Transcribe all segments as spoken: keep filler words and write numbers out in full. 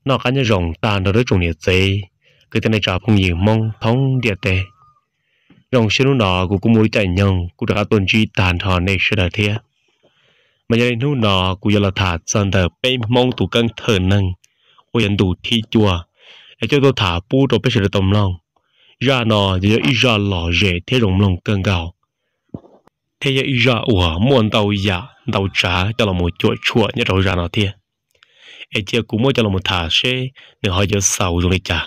nó cá nhân rồng ta nó đối trùng nhiệt gì cái tên này trả phong nhiều mong thống địa tệ rồng xin nó của cũng muốn chạy nhung cũng đã tuần truy tàn thọ này sẽ là thế mà giờ lúc nó cũng là thả sơn thờ bên mong tụ căng thở nâng ôi anh tụ thi chùa để cho tôi thả pu đồ bên sẽ tầm lòng ra nó giờ ít ra lò rễ thế rồng lòng căng gạo thế giờ ít ra ủa muốn tàu giả tàu trả cho là một chuột chuột như đầu ra nó thế ấy chia cũng muốn cho là một thả xe để họ giờ sầu rồi trả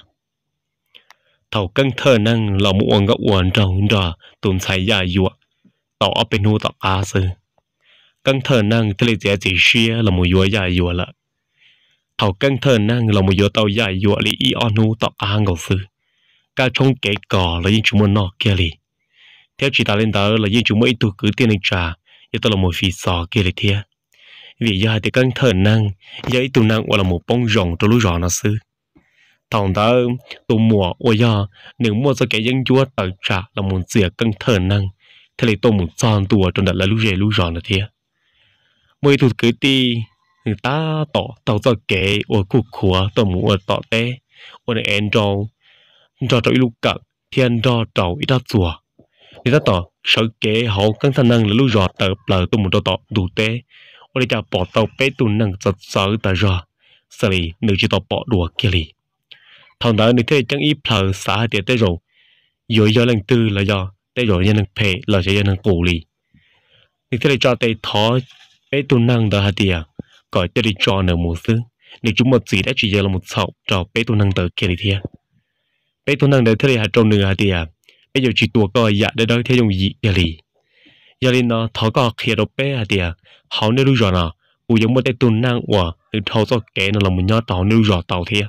thầu căng thở nâng là một uống gạo uống trong đó tụm xài giả dụa tàu ở bên hồ tàu cá sư căng thở năng thế là chỉ xia là một dùa giả dùa là thầu căng thở năng là một dùa tàu giả dùa li y onu tàu ăn ngầu sư cả trong cái cỏ là những chúng mình nọ kia li theo chỉ ta lên đó là những chúng mình tụ cứ tiền này trả như tôi là một phi sò kia li thia vì giờ thì căng thở năng giờ tụ năng hoặc là một bông rồng cho lũ rò nó sư thằng đó tụ mùa ôi giờ nếu mua cho cái dân chúa tàu trả là một dìa căng thở năng thế là tôi một tròn tụ trong đó là lũ rè lũ rò nó thia mỗi tụt cứ ti người ta tỏ tàu cho kể ở cuộc khóa tàu mũ ở tỏ té ở này em trâu trâu trâu lúc cận thiên trâu trâu ít đắt chùa người ta tỏ sợ kể hậu căng thẳng năng là lúc giọt tờ lờ tụi một trâu tỏ đủ té ở đây cha bỏ tàu bé tụi năng giật sợ tờ giò xử lý nữ chỉ tàu bỏ đùa kia lì thằng đó nữ thế chẳng ít lờ xả tiệt tới rồi rồi do lần tư là do tới rồi nhân năng phê là sẽ nhân năng cổ lì nữ thế là cho tay thó bé tu năng đó hả tiệt, gọi cho đi cho nợ một thứ, nếu chúng một gì đã chỉ giờ là một sậu cho bé tu năng tới kia đi thiệt, bé tu năng đấy thế là trong nửa hả tiệt, bây giờ chỉ tua coi dạ để đôi theo dùng gì giờ lì, giờ lì nó thọ có kia đâu bé hả tiệt, họ nếu rồi nào, u giống một cái tu năng của, từ thâu cho kẻ nó là một nhát tàu nếu rồi tàu thiệt,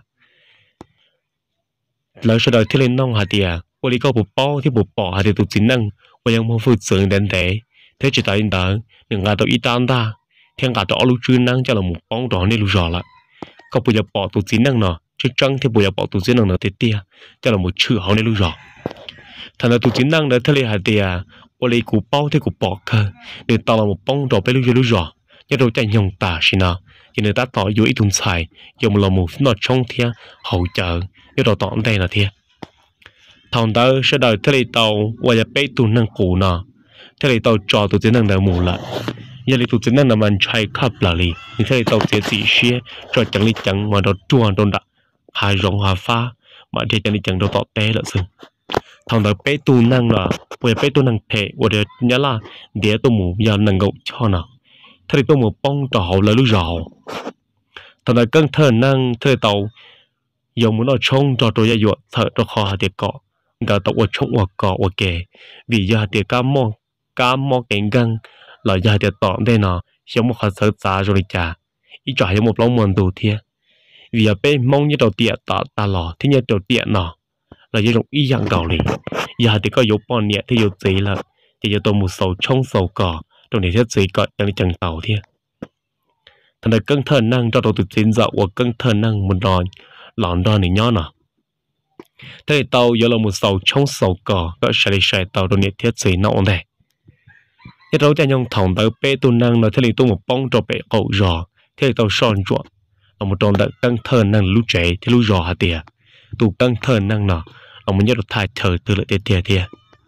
lỡ sau đó thế lên nông hả tiệt, u đi có bộ bao thì bộ bỏ hả tiệt tu chính năng, u giống một phương sướng đến thế. Thế chỉ tại đó những ngài tàu ít tan ta thiên ngài tàu lưu trữ năng cho là một bóng đó nên lưu rõ lại có bây giờ bỏ tụ chính năng nọ chứ trăng thì bây giờ bỏ tụ chính năng nọ thế tia cho là một chữ họ nên lưu rõ thành là tụ chính năng đó thế là hạt tia ô lấy củ bao thì củ bỏ cơ để tàu là một bóng đó phải lưu lưu rõ nhớ đâu chạy nhung tả xin nào cho nên ta tỏ vô ít thùng xài dùng là một nó trong thiên hậu trợ nhớ đâu tỏ đây là thiên thằng ta sẽ đợi thế là tàu qua giờ bé tụ năng cũ nọ thế là tàu trò tụi chính năng đã mù lại giờ thì tụi chính năng là mình chạy khắp là đi như thế là tàu sẽ chỉ xia cho chẳng đi chẳng mà nó chua đôn đã hai rong hòa pha mà thì chẳng đi chẳng đâu tọt té lợ sừng thằng đó bé tu năng là bây bé tu năng thể và để nhớ là để tôi mù giờ năng gậu cho nào thế thì tôi một bông trò là lúc rõ thằng đó căng thở năng thế tàu dùng muốn nó trông cho tôi dạy dụa thở cho kho hạt tiệt cọ đã tàu ở trông ở cọ ở kề vì giờ hạt tiệt cá mong cá mò cảnh găng là giờ thì tỏm đây nọ giống một hạt sơ giá rồi chả ít trả giống một lông mòn tù thiê vì ở bên mong như đầu tiệt tỏ ta lò thế như đầu tiệt nọ là như种一样道理giờ thì có dấu bọn nhẹ thì dấu giấy là thì giờ tôi một sầu trong sầu cỏ trong này thiết giấy cọ đang đi chẳng tàu thiê thành ra căng thở năng cho đầu từ trên dạo và căng thở năng một đòn lòn đòn này nhó nọ thế tàu giờ là một sầu trong sầu cỏ có sẽ đi xài tàu trong này thiết giấy nọ đây thế đâu cho nhung thòng tới bé tu năng nói thế là tôi một bông cho bé cậu giò thế là tao son chuột là một tròn đợt căng thơ năng lú trẻ thì lú giò hả tiệt tu căng thơ năng nọ là một nhất là thay thở từ lại tiệt tiệt tiệt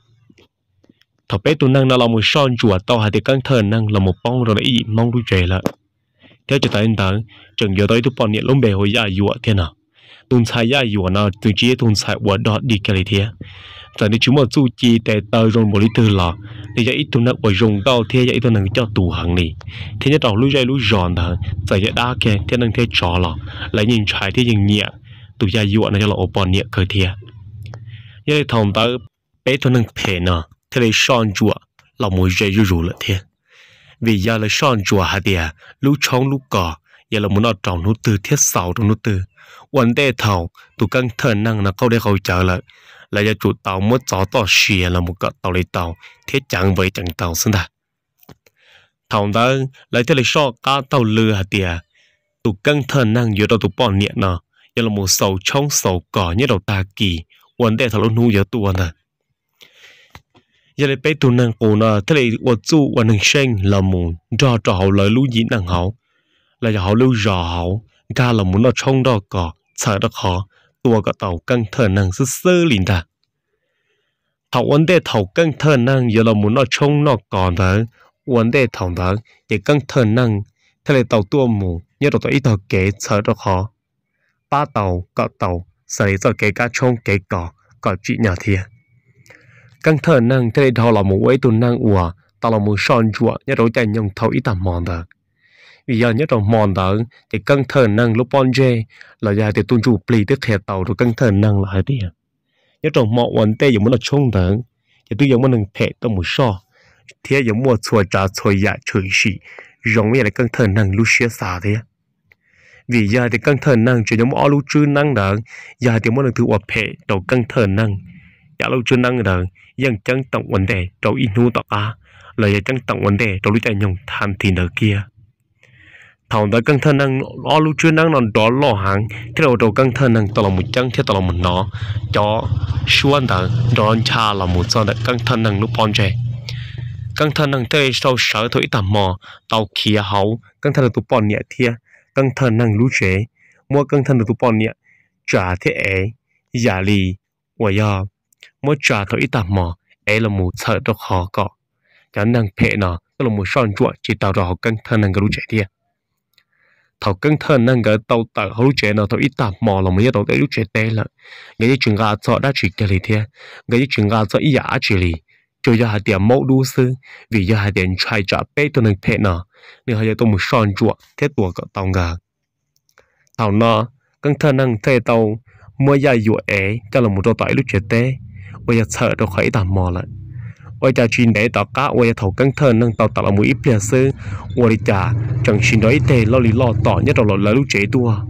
thằng bé tu năng nó là một son chuột tao hả tiệt căng thơ năng là một bông rồi ý mong lú trẻ lại theo cho tới anh ta chừng giờ tới tu bọn nhiệt lông bè hồi dài dụa thế nào tuần sai dài dụa nào từ chia tuần sai quả đọt đi cái này thế giờ nếu chúng mà chú chi để tờ rồi một lý tư lọ thì giờ ít tuần nợ của dùng cao thế giờ ít tuần nợ cho tù hàng này thế nhất đầu lúi dây lúi giòn thằng giờ giờ đa kề thế năng thế trò lọ lại nhìn trái thế nhìn nhẹ tụ gia dụa này cho là ổ bòn nhẹ cơ thế giờ thằng ta bé tuần nợ phê nọ thế này son chùa là một dây rủ rủ lại thế vì giờ là son chùa hả tiệt lú trống lú cỏ giờ là muốn nó trồng nút từ thiết sầu trong nút từ vấn đề thầu tụ căng thở năng là câu để câu trả lại là do chủ tàu mất gió to xìa là một cái tàu lấy tàu thế chẳng vậy chẳng tàu xứng ta thằng đó lấy thế là so cá tàu lừa hả tiệt tụ căng thở năng giữa tàu tụ bọn nhẹ nọ giờ là một sầu trong sầu cỏ như đầu ta kỳ vấn đề thầu nu giờ tụ nè giờ là bé tụ năng cổ nọ thế là vật chủ vật năng sinh là một cho cho hậu lời lú gì năng hậu là cho hậu lưu giò hậu ga là muốn nó trông đó cỏ sợ đó khó tua cái tàu căng thở năng sơ sơ liền ta thầu vấn đề thầu căng thở năng giờ là muốn nó trông nó còn đó vấn đề thầu đó để căng thở năng thế là tàu tua mù nhớ tàu ít tàu kế sợ đó khó ba tàu cọ tàu xảy ra kế cá trông kế cỏ cỏ chị nhà thiệt căng thở năng thế đó là một ấy tụ năng ủa tao là một son chuột nhớ đối chạy nhung thầu ít tầm mòn đó vì giờ nhớ đầu mòn đó thì căng thở năng lúc bon dê là giờ thì tuân chủ pli tiếp theo tàu rồi căng thở năng là hai đi nhớ đầu mọ vấn đề giống như là trông đó thì tôi giống như là thể tao một so thế giống một chùa trà chùa dạ chửi xỉ giống như là căng thở năng lúc xé xả thế vì giờ thì căng thở năng chỉ giống ở lúc chưa năng đó giờ thì muốn được thứ ổn thể đầu căng thở năng giờ lúc chưa năng đóยังจังต้องวันเดเราอินูต่ออาเลยจังต้องวันเดเรารู้ใจยงทันทีเนเกียถอนแต่กังเธอนั่งล้อรู้ชื่อนั่งนอนดอล้อหางที่เราเรากังเธอนั่งตลอดมุจังที่ตลอดมุนน้อจอชวนแต่ดอนชาเรามุจอแต่กังเธอนั่งลุปอนเจกังเธอนั่งเตยเราเสือถอยต่ำมอเตาเขียเขากังเธอตุปอนเนี่ยเทียกังเธอนั่งรู้เจมัวกังเธอตุปอนเนี่ยจ่าเทเอยาลีว่ายาmỗi trà thôi ít tạm mò, ấy là một sợ đó khó có, cái năng phệ nó, đó là một son chuột chỉ tạo ra họ căng thân năng cái lũ trẻ đi, thầu căng thân năng cái tàu tạo họ lũ trẻ nó thôi ít tạm mò là mấy tàu cái lũ trẻ tê là, cái chuyện gà cho đã chỉ cái gì thế, cái chuyện gà cho ít giả chỉ li, cho giờ hai điểm mẫu đu sư, vì giờ hai điểm trai trả bê tôi năng phệ nó, nên hai giờ tôi một son chuột thế tuổi cái tàu gà, thầu nó căng thân năng thế tàu mua gia dụ ấy, cho là một tàu tải lũ trẻ tê bây giờ sợ đâu khỏi tạm mò lại bây giờ chuyện để tao cá bây giờ thầu căng thơn nâng tao tạo là một ít bia sư bây giờ chẳng chuyện đó ít tệ lo lì lo tỏ nhất là là lúc trẻ tua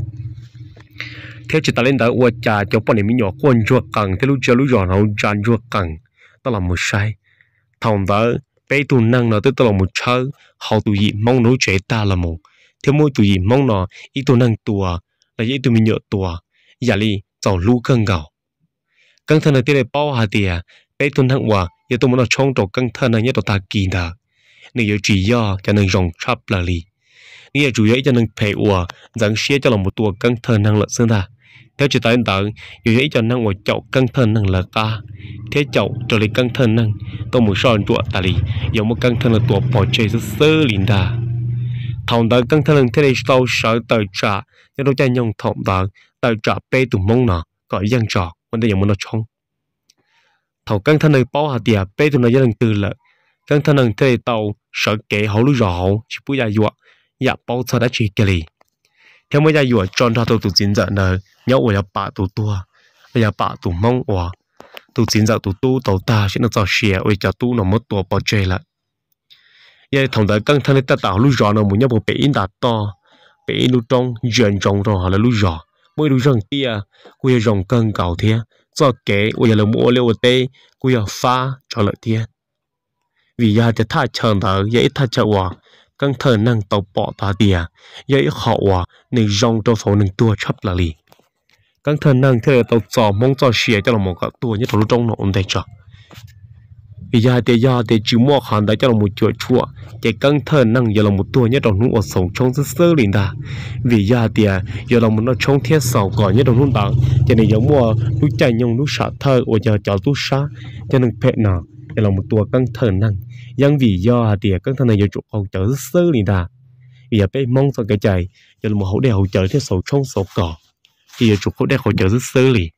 theo chỉ ta lên đó bây giờ cho bọn này mình nhỏ quân chuột cẳng theo lúc chơi lúc nhỏ nó tràn chuột cẳng đó là một sai thằng đó bé tu năng nó tới tao là một chơi họ tụi gì mong nói trẻ ta là một theo mỗi tụi gì mong nó ít tu năng tua là ít tụi mình nhớ tua giờ đi giàu lu căng gạo căng thân là tiêu bao hạt tiền, bé tuân hạng hòa, giờ tôi muốn nó trông trộn căng thân là nhất là ta kỳ đó, nếu giờ chỉ do cho nên rong chắp là li, nếu chủ yếu cho nên phải hòa, rằng xé cho là một tua căng thân năng lực xương ta, theo chỉ tại đó, chủ yếu cho năng hòa chậu căng thân năng là ta, thế chậu trở lại căng thân năng, tôi muốn son chuột ta li, giờ một căng thân là tua bỏ chơi rất sơ liền ta, thòng đó căng thân là thế này sau sợ tự trả, cho đôi tay nhung thòng đó tự trả bé tụi mông nọ, gọi giang trò vấn đề giống nó trong thầu căng thân này bao hạt tiền bé tụi nó gia đình từ là căng thân này thế tàu sợ kẻ hậu lú rõ chỉ bùi dài dọa dạ bao giờ đã chỉ cái gì theo mấy dài dọa tròn ra tụi tụi chiến giận này nhau ở nhà bà tụi tua ở nhà bà tụi mong ở tụi chiến giận tụi tu tàu ta sẽ nó cho xìa ở nhà tu nó mất tua bao chơi lại vậy thằng đó căng thân này ta tạo lú rõ nó muốn nhau một bé in đạt to bé in lú trong dần trong rồi họ là lú rõ mỗi lú rồng tia quay rồng cân cầu thế do kế bây giờ là mua liều tê quay pha cho lợi thế vì giờ thì thay chờ đó dễ thay chờ hòa căng thờ năng tàu bỏ ta tiền dễ họ hòa nên rong cho phố nên tua chấp là lì căng thờ năng thế là tàu trò mong cho xìa cho là một cái tua nhất là lúc trong nó ổn định cho vì giờ thì giờ thì chỉ mua hàng đã cho là một chuột chua cái căng thờ năng giờ là một tua nhất là lúc ở sống trong rất sơ liền ta vì giờ thì giờ là một nó trong thiết sầu gọi nhất là lúc đó cho nên giờ mua lúc chạy nhung lúc sợ thơ ở giờ cho lúc xa cho nên phê nào giờ là một tua căng thờ năng nhưng vì giờ thì căng thờ này giờ chụp hậu trợ rất sơ liền ta vì giờ bé mong cho cái chạy giờ là một hậu đeo hậu trợ thiết sầu trong sầu cỏ thì giờ chụp hậu đeo hậu trợ rất sơ liền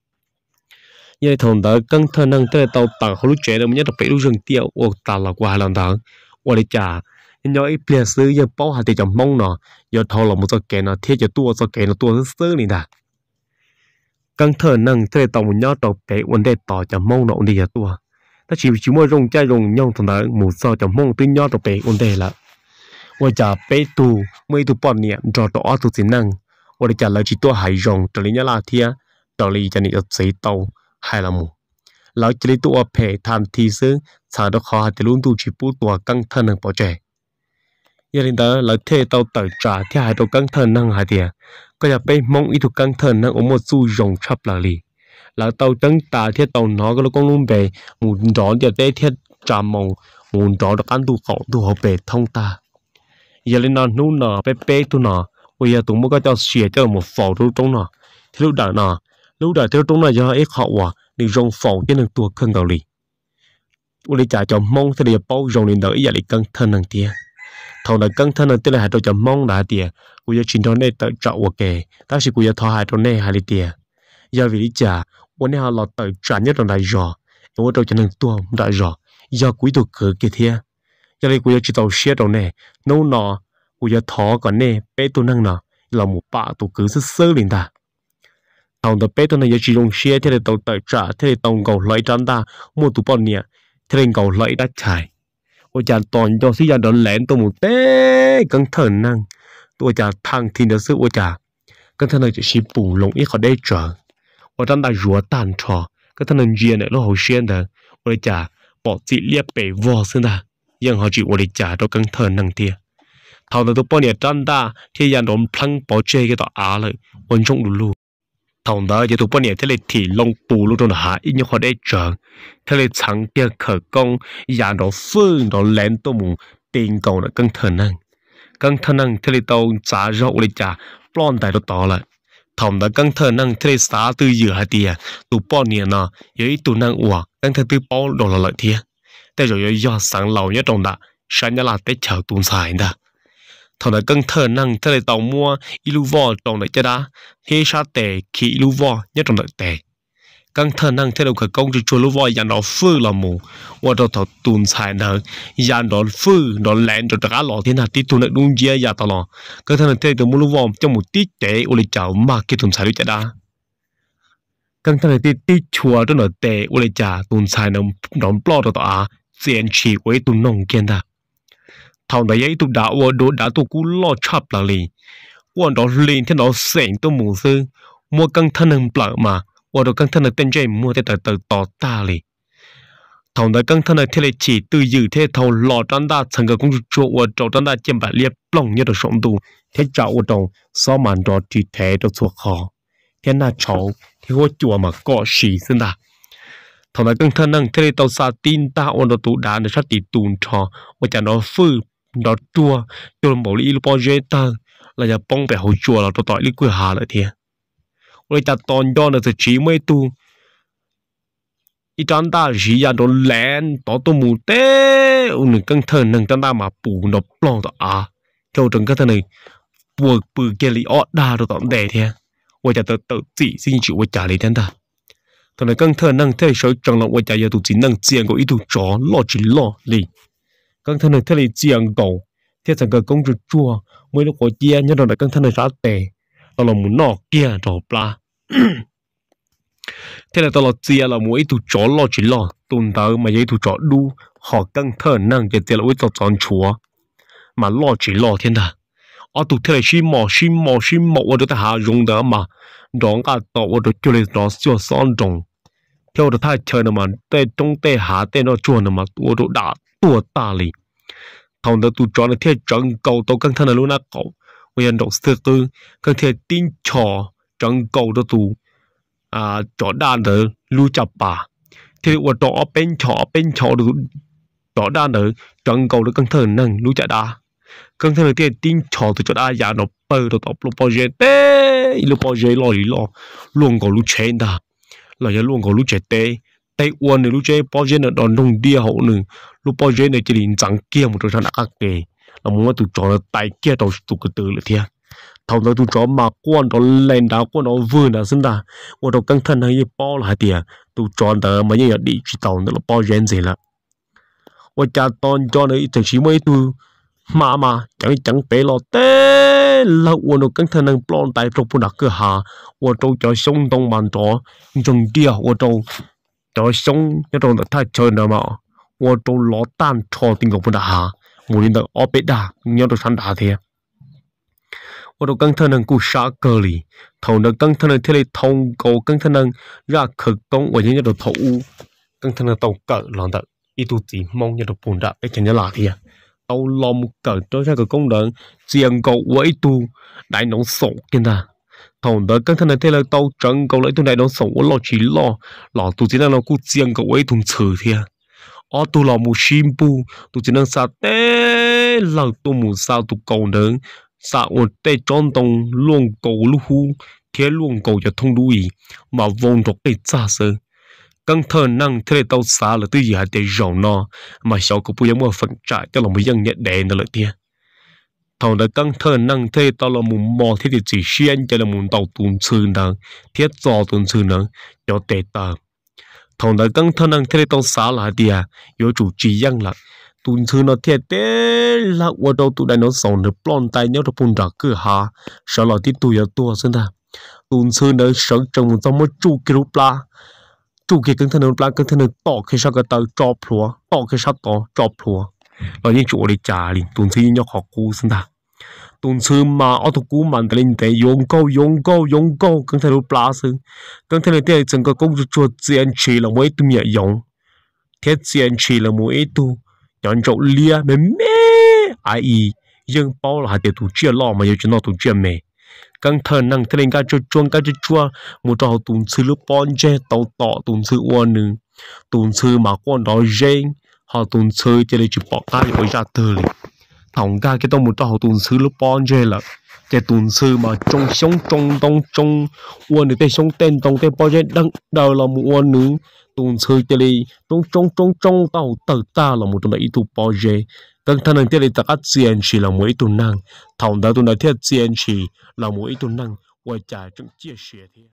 như thằng đó căng thân năng tới tàu tàu họ lúc trẻ đâu nhất là phải lúc rừng tiêu ô tàu là qua lần đó qua để trả nhưng ít bia sư giờ bao hạt thì chồng mong nó giờ thầu là một số kẻ nó thiết cho tua số kẻ nó tua rất sớm này đã căng thân năng tới tàu một nhát tàu bé vấn đề tỏ chồng mong nó đi giờ tua ta chỉ chỉ mua rong chai rong nhông thằng đó một số chồng mong tới nhát tàu bé vấn đề là qua trả bé tu mấy tu bọn niệm cho tỏ tu tính năng qua để trả lại chỉ tua hải rong trở lại nhá là thia trở lại cho nên giấy tàu hay là một lão chỉ tụ phê tham thi sư sao đó khó thì luôn tụ chỉ bút tụ căng thân năng bỏ trẻ giờ đến đó lão thế tàu tự trả thì hai tàu căng thân năng hai tiền có nhà bé mong ít tụ căng thân năng ở một su rồng chắp là lì lão tàu trắng tà thiết tàu nó có con luôn về một rõ giờ té thiết trả mong một rõ được ăn tụ khẩu tụ họ về thông ta giờ lên nó nô nọ bé bé tụ nọ bây giờ tụi mua có cho xìa cho một phò trong trong nọ thì lúc đó nọ lúc đó theo trong này cho ít họ hòa đi rong phò cho nên tua cân cầu lì tôi đi trả cho mong thì để bao rong lên đợi giờ đi cân thân năng tia thầu là cân thân năng tia là hai tôi cho mong đã tia tôi giờ chuyển cho nên tự trọng ok ta chỉ tôi giờ thọ hai trong này hai đi tia giờ vì đi trảวันนี้เราต่อยจานยัดตรงไหนรอว่าเราจะนั่งตัวได้รอยากุยตัวเกิดกี่เทียยาเลยกุยจะตัวเชียตรงนี้โน่นอกุยท้อก่อนเนี่ยเป๊ะตัวนั่งนอเราหมู่ป่าตัวเกิดซื่อๆลินตาตอนตัวเป๊ะตัวนั้นยาจีรงเชียที่เราตัวต่อยจ่าที่เราต้องเกาไหลจันตามั่วตัวปอนเนี่ยที่เราเกาไหลได้ชายว่าจะตอนยอสิยาโดนแหลนตัวหมู่เต้กังเถินนั่งตัวจะทางทีเดียวซื้อว่าจะกังเถินจะชีปู่ลงอีกเขาได้เจอ我长大弱蛋炒，可他能热呢，老好鲜的。我的家保质列被窝是的，任何住我的家都更特能啲。頭頭都半年長大，天人攞烹保遮嘅到牙嘞，溫中路路。頭頭就到半年，睇你田龍布路到下，因為學得長，睇你長嘅可工，人到風到靚到冇電夠啦，更特能，更特能睇你到炸咗我的家，plan大到到啦。thòng đã căng thơ năng thế xã tư dự hạt tiền tụ bao nhiêu nọ với tụ năng uổng căng thơ tư bao đồ là lợi thiệtแต่rồi do sáng lâu nhất trong đã sáng nhất là tết chào tuần xài đã thòng đã căng thơ năng thế tàu mua ilu vò trong đại cha đã thế sát tệ khi ilu vò nhất trong đại tệ căng thơ năng thế đầu khởi công cho chùa ilu vò dàn đó phư là mù và đầu thầu tuần xài nợ dàn đó phư đó lẹn rồi tất cả lọ thế nào tí tuần được đúng chia giả tao lọ căng thơ năng thế từ mua ilu vò trong một tí tệ uli chào mà cái tuần xài đi cha đã căng thơ năng tí tí chùa đó là tệ uli chào tuần xài nó nó bỏ đó à diện chỉ với tuần nông kiên ta thằng đại ấy tụi đã và đồ đã tụi cú lo chắp là lì quan đó lên thế nó sẹn tụi mù sư mua căng thân năng bợ mà và đồ căng thân năng tên chơi mua thế từ từ tỏ ta lì thằng đại căng thân năng thế là chỉ từ dự thế thầu lò trăn ta thành cái công chúa và trâu trăn ta chém bạc liệp lỏng như đồ sống tù thế cháu và trâu so màn đó chỉ thế đồ thuộc khó thế na cháu thế hoa chùa mà có xì xin ta thằng đại căng thân năng thế là tàu xa tin ta và đồ tụ đá để sát tì tùn cho và chả nó phư đó chua cho một lý lu bao giờ ta là nhà bông bẻ hồi chua là tôi tỏi lý quê hà lại thiệt, rồi ta toàn cho nó chỉ mấy tu, ít trang ta chỉ là đồ lén, đó tôi mù té, ông căng thân nâng trang ta mà bù nó plong đó à, theo trường cái thân này, buộc bự kia lý ọt đa đồ tỏm đẻ thiệt, rồi ta tự tự chỉ xin chịu với trả lý thiên ta, thằng này căng thân nâng thế soi trong lòng với trả giờ tụ chỉ nâng tiền của ít tụ chó lo chỉ lo lý căng thân này thế là chiang cầu thế thành cái công chúa chua mới lúc có chia nhớ rồi căng thân này rất tệ tao là muốn nọ kia rồi pla thế là tao là chia là mỗi tụ chó lo chỉ lo tuần tới mà giấy tụ chó đu họ căng thân năng để tiền là với tao chọn chúa mà lo chỉ lo thiên ta ở tụ thế là xí mò xí mò xí mò ở đó ta hạ dùng đó mà đó cả tao ở đó cho lên đó siêu son trồng theo đó thay chơi nó mà tê trong tê hạ tê nó chua nó mà ở đó đã tua ta li thằng đó tụi chọn là theo trận cầu tàu căng thân là luôn á cậu bây giờ đọc sơ tư căng theo tin trò trận cầu đó tụi à chọn đan đó lưu chập bà thì ở đó bên trò bên trò được chọn đan đó trận cầu đó căng thân năng lưu chập đa căng thân là theo tin trò tụi chọn đa giả nó bơ đó tập lục bao giờ té lục bao giờ lo gì lo luôn cầu lưu chén ta là giờ luôn cầu lưu chén té tây uốn này lúc chơi bao giờ nó đòn đông đia hậu nữa lúc bao giờ này chỉ liền trắng kia một chỗ thằng ác kề là muốn tụi chó tay kia đầu tụi cái từ lại thiệt thằng đó tụi chó mà quan đó lên đá quan đó vươn là xin ta quan đó căng thân hay bao là tiền tụi chó đó mà như đi chỉ tàu nó là bao giờ gì là và cha toàn cho nó thằng chỉ mấy tụi mà mà chẳng chẳng bé lo té là quan đó căng thân năng plon tay trong phụ đặc cơ hà quan đó cho sông đông bàn chó trong đia quan đó cho sống nhất trong thay chơi nào mà我做攞單錯定個半大下，無論到我別打，有到三打嘅。我到更特能顧殺個哩，頭到更特能睇你通告，更特能讓佢講或者一度土烏，更特能到個浪得，呢度只望一度半打，一陣一拿嘅。到浪個多一個功能，只能夠為度大腦熟嘅啦。thằng đó căng thân này thế là tao chẳng cầu lấy tụi này nó sống lo chỉ lo lo tụi chỉ năng nó cũng chiang cầu ấy thùng chữ thiệt ở tụi lo một sim bu tụi chỉ năng sao té là tụi một sao tụi cầu nữa xã một tê tròn tông luồng cầu lu hu thế luồng cầu cho thông đuôi mà vòng trọc cái xa sơ căng thơ năng thế tao xa là tư gì hạt để rầu no mà sau có bây giờ mà phận trại cho là một dân nhận đề nó lại tia thằng đã căng thơ năng thế tao là một mò thế thì chỉ xuyên cho là một tàu tuần sư năng thiết giò tuần sư năng cho tệ tờ thằng đã căng thơ năng thế tao xa là tia yếu chủ trì dân là tuần sư nó thiệt tế là qua đâu tụi đại nó sống được plon tay nhau được bùn đặc cửa hà sau đó tiếp tục tua xin ta tuần sư nó sống trong trong một chu kêu pla chu kia căng thơ năng pla căng thơ năng tỏ khi sao cái tàu chọc lúa tỏ khi sao tỏ chọc lúa rồi những chỗ đi trả liền tuần sư nhau học cú xin ta tuần sư mà ở tụ cú mình lên để dùng câu dùng câu dùng câu căng thơ năng pla sư căng thơ năng thế整个工作做坚持了每度也用thế坚持了每度nhận rộng lia mẹ mẹ ai y nhưng bao là để tụ chia lo mà giờ chúng nó tụ chia mẹ căng thần năng thế nên cái cho chuông cái cho chua một trò tụn sư lúc bon che tàu tọ tụn sư uan nữ tụn sư mà quan đó rèn họ tụn sư cho nên chụp bỏ cái rồi ra từ liền thằng cái cái tao một trò tụn sư lúc bon che là cái tụn sư mà trong sống trong trong trong uan nữ cái sống tên trong cái bon che đằng đầu là một uan nữ tuần sư cho đi trong trong trong trong tàu tàu ta là một trong những tụ bao giờ căng thẳng năng cho đi tất cả chiến sĩ là mỗi tuần năng thằng đó tuần này thiết chiến sĩ là mỗi tuần năng quay trả trong chia sẻ thế